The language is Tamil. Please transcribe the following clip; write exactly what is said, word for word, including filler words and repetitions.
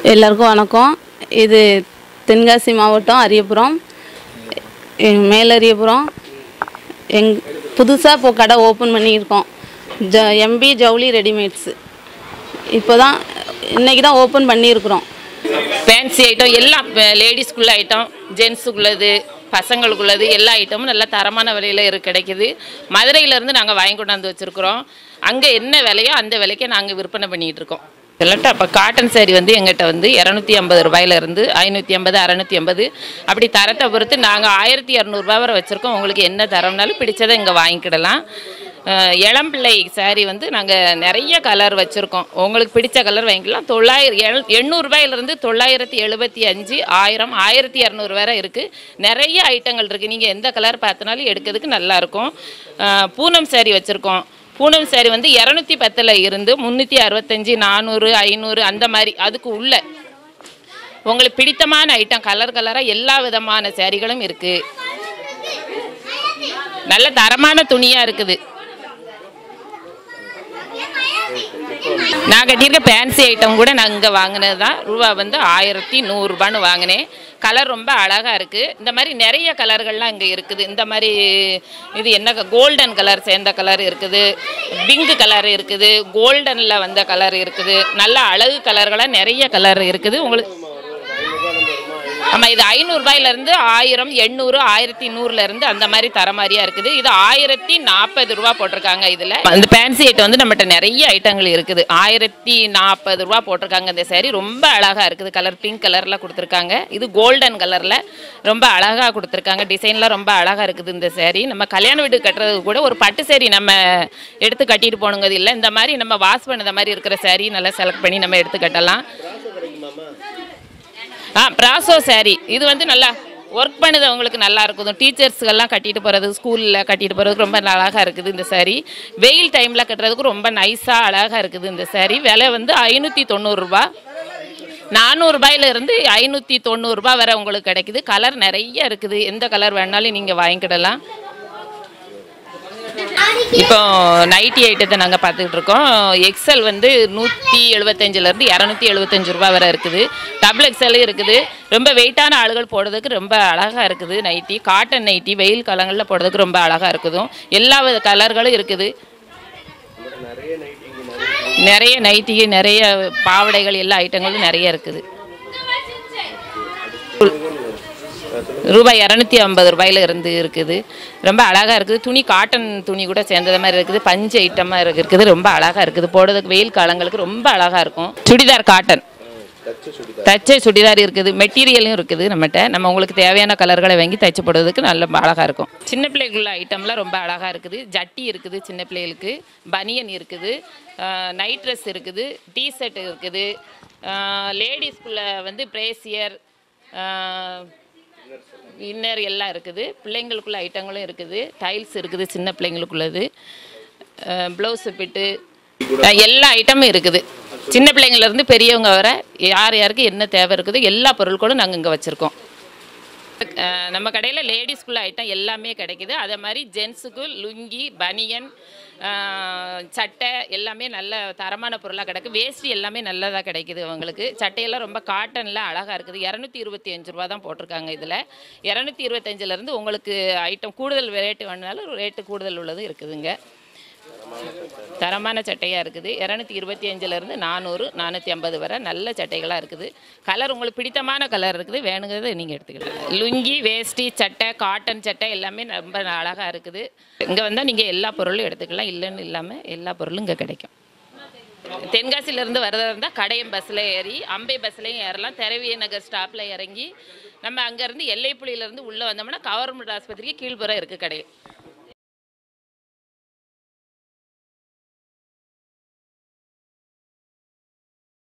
எல்லாருக்கும் வணக்கம். இது தென்காசி மாவட்டம் அரியாபுரம் மேல அரியாபுரம் எங் புதுசாக இப்போ கடை ஓப்பன் பண்ணியிருக்கோம். ஜ எம்பி ஜவுளி ரெடிமேட்ஸு இப்போ தான் இன்றைக்கி தான் ஓப்பன் பண்ணியிருக்கிறோம். ஃபேன்சி ஐட்டம் எல்லாம் லேடிஸ்க்குள்ள ஐட்டம், ஜென்ஸுக்குள்ளது, பசங்களுக்குள்ளது எல்லா ஐட்டமும் நல்ல தரமான விலையில் இரு கிடைக்கிது. மதுரையிலேருந்து நாங்கள் வாங்கி கொண்டாந்து வச்சுருக்குறோம். அங்கே என்ன விலையோ அந்த விலைக்கே நாங்கள் விற்பனை பண்ணிகிட்டு இருக்கோம். இல்லாட்டா அப்போ காட்டன் சாரி வந்து எங்கிட்ட வந்து இரநூத்தி ஐம்பது ரூபாயிலேருந்து ஐநூற்றி ஐம்பது அறநூற்றி ஐம்பது அப்படி தரத்தை பொறுத்து நாங்கள் ஆயிரத்தி இரநூறுபா வரை வச்சுருக்கோம். உங்களுக்கு என்ன தரம்னாலும் பிடிச்சதை இங்கே வாங்கிக்கிடலாம். இளம்பிள்ளை சாரி வந்து நாங்கள் நிறைய கலர் வச்சுருக்கோம். உங்களுக்கு பிடிச்ச கலர் வாங்கிக்கலாம். தொள்ளாயிரம் எழ் எண்ணூறுபாயிலிருந்து தொள்ளாயிரத்தி எழுபத்தி அஞ்சு ஆயிரம் ஆயிரத்தி இரநூறு வரை இருக்குது. நிறைய ஐட்டங்கள் இருக்குது. நீங்கள் எந்த கலர் பார்த்தினாலும் எடுக்கிறதுக்கு நல்லாயிருக்கும். பூனம் சாரி வச்சுருக்கோம். பூனம் சாரி வந்து இரநூத்தி பத்தில் இருந்து முந்நூற்றி அறுபத்தஞ்சி நானூறு ஐநூறு அந்த மாதிரி அதுக்கு உள்ள உங்களுக்கு பிடித்தமான ஐட்டம் கலர் கலராக எல்லா விதமான சாரிகளும் இருக்குது. நல்ல தரமான துணியாக இருக்குது. நான் கட்டியிருக்க ஃபேன்சி ஐட்டம் கூட நான் இங்கே வாங்கினது தான். ரூபா வந்து ஆயிரத்தி நூறுரூபான்னு வாங்கினேன். கலர் ரொம்ப அழகாக இருக்குது. இந்த மாதிரி நிறைய கலர்கள்லாம் இங்கே இருக்குது. இந்த மாதிரி இது என்ன கோல்டன் கலர் சேர்ந்த கலர் இருக்குது, பிங்க் கலர் இருக்குது, கோல்டனில் வந்த கலர் இருக்குது, நல்ல அழகு கலர்களாக நிறைய கலர் இருக்குது. உங்களுக்கு ஆமாம், இது ஐநூறுரூபாயிலேருந்து ஆயிரம் எண்ணூறு ஆயிரத்தி நூறுலேருந்து அந்த மாதிரி தர மாதிரியாக இருக்குது. இது ஆயிரத்தி நாற்பது ரூபா போட்டிருக்காங்க. இதில் அந்த ஃபேன்சி ஐட்டம் வந்து நம்மகிட்ட நிறைய ஐட்டங்கள் இருக்குது. ஆயிரத்தி நாற்பது ரூபா போட்டிருக்காங்க. இந்த சாரி ரொம்ப அழகாக இருக்குது. கலர் பிங்க் கலரில் கொடுத்துருக்காங்க. இது கோல்டன் கலரில் ரொம்ப அழகாக கொடுத்துருக்காங்க. டிசைன்லாம் ரொம்ப அழகாக இருக்குது. இந்த சாரி நம்ம கல்யாண வீடு கட்டுறதுக்கு கூட ஒரு பட்டு சாரி நம்ம எடுத்து கட்டிட்டு போகணுங்கிறது இல்லை. இந்த மாதிரி நம்ம வாஷ் பண்ணத மாதிரி இருக்கிற சாரி நல்லா செலக்ட் பண்ணி நம்ம எடுத்து கட்டலாம். ஆ ப்ராசோ சாரி இது வந்து நல்லா ஒர்க் பண்ணுது. அவங்களுக்கு நல்லா இருக்குது. டீச்சர்ஸ்கெல்லாம் கட்டிட்டு போகிறது, ஸ்கூலில் கட்டிட்டு போகிறதுக்கு ரொம்ப அழகாக இருக்குது. இந்த சாரி வெயில் டைமில் கட்டுறதுக்கு ரொம்ப நைஸாக அழகாக இருக்குது. இந்த சாரி விலை வந்து ஐநூற்றி தொண்ணூறுரூபா நானூறுரூபாயிலிருந்து ஐநூற்றி தொண்ணூறுரூபா வரை உங்களுக்கு கிடைக்குது. கலர் நிறைய இருக்குது. எந்த கலர் வேணாலும் நீங்கள் வாங்கிக்கிடலாம். இப்போ நைட்டி ஐட்டத்தை நாங்கள் பார்த்துக்கிட்டு இருக்கோம். எக்ஸல் வந்து நூற்றி எழுபத்தஞ்சிலேருந்து இரநூத்தி எழுபத்தஞ்சு ரூபா வரை இருக்குது. டபுள் எக்ஸலும் இருக்குது. ரொம்ப வெயிட்டான ஆளுகள் போடுறதுக்கு ரொம்ப அழகாக இருக்குது. நைட்டி காட்டன் நைட்டி வெயில் காலங்களில் போடுறதுக்கு ரொம்ப அழகாக இருக்குதும். எல்லா வித கலர்களும் இருக்குது. நிறைய நைட்டி நிறைய பாவடைகள் எல்லா ஐட்டங்களும் நிறைய இருக்குது. ரூபாய் இரநூத்தி ஐம்பது ரூபாயில இருந்து இருக்குது. ரொம்ப அழகாக இருக்குது. துணி காட்டன் துணி கூட சேர்ந்தது மாதிரி இருக்குது. பஞ்சு ஐட்டமாக இருக்குது. ரொம்ப அழகாக இருக்குது. போடுறதுக்கு வெயில் காலங்களுக்கு ரொம்ப அழகாக இருக்கும். சுடிதார் காட்டன் தச்சை சுடிதார் இருக்குது. மெட்டீரியலும் இருக்குது நம்மகிட்ட. நம்ம உங்களுக்கு தேவையான கலர்களை வாங்கி தைச்சு போடுறதுக்கு நல்ல அழகாக இருக்கும். சின்ன பிள்ளைகளுள்ள ஐட்டம்லாம் ரொம்ப அழகாக இருக்குது. ஜட்டி இருக்குது. சின்ன பிள்ளைகளுக்கு பனியன் இருக்குது. நைட் ட்ரெஸ் இருக்குது. டிஷர்ட் இருக்குது. லேடிஸ்குள்ள வந்து பிரேசியர் இன்னர் எல்லாம் இருக்குது. பிள்ளைங்களுக்குள்ள ஐட்டங்களும் இருக்குது. டைல்ஸ் இருக்குது. சின்ன பிள்ளைங்களுக்குள்ளது ப்ளவுஸு பிட்டு எல்லா ஐட்டமும் இருக்குது. சின்ன பிள்ளைங்கள்லேருந்து பெரியவங்க வர யார் யாருக்கு என்ன தேவை இருக்குது எல்லா பொருட்களும் நாங்கள் இங்கே வச்சுருக்கோம். நம்ம கடையில் லேடிஸ்குள்ள ஐட்டம் எல்லாமே கிடைக்கிது. அதே மாதிரி ஜென்ஸுக்கு லுங்கி பனியன் சட்டை எல்லாமே நல்ல தரமான பொருளாக கிடைக்கு. வேஷ்டி எல்லாமே நல்லதாக கிடைக்கிது. அவங்களுக்கு சட்டையெல்லாம் ரொம்ப காட்டனில் அழகாக இருக்குது. இரநூத்தி இருபத்தி அஞ்சு ரூபா தான் போட்டிருக்காங்க. இதில் இரநூத்தி இருபத்தஞ்சிலேருந்து உங்களுக்கு ஐட்டம் கூடுதல் ரேட்டு வேணுனாலும் ரேட்டு கூடுதல் உள்ளது இருக்குதுங்க. தரமான சட்டையாக இருக்குது. இரநூத்தி இருபத்தி அஞ்சுலேருந்து நானூறு நானூற்றி ஐம்பது வரை நல்ல சட்டைகளாக இருக்குது. கலர் உங்களுக்கு பிடித்தமான கலர் இருக்குது. வேணுங்கிறத நீங்கள் எடுத்துக்கலாம். லுங்கி வேஷ்டி சட்டை காட்டன் சட்டை எல்லாமே ரொம்ப அழகாக இருக்குது. இங்கே வந்தால் நீங்கள் எல்லா பொருளும் எடுத்துக்கலாம். இல்லைன்னு இல்லாமல் எல்லா பொருளும் இங்கே கிடைக்கும். தென்காசியிலேருந்து வரதாக இருந்தால் கடையம் பஸ்ஸில் ஏறி அம்பை பஸ்லையும் ஏறலாம். தெரவிய நகர் ஸ்டாப்பில் இறங்கி நம்ம அங்கேருந்து எல்லைப்புள்ளியிலேருந்து உள்ளே வந்தோம்னா கவர்மெண்ட் ஆஸ்பத்திரிக்கு கீழ்புறம் இருக்குது கடையில்.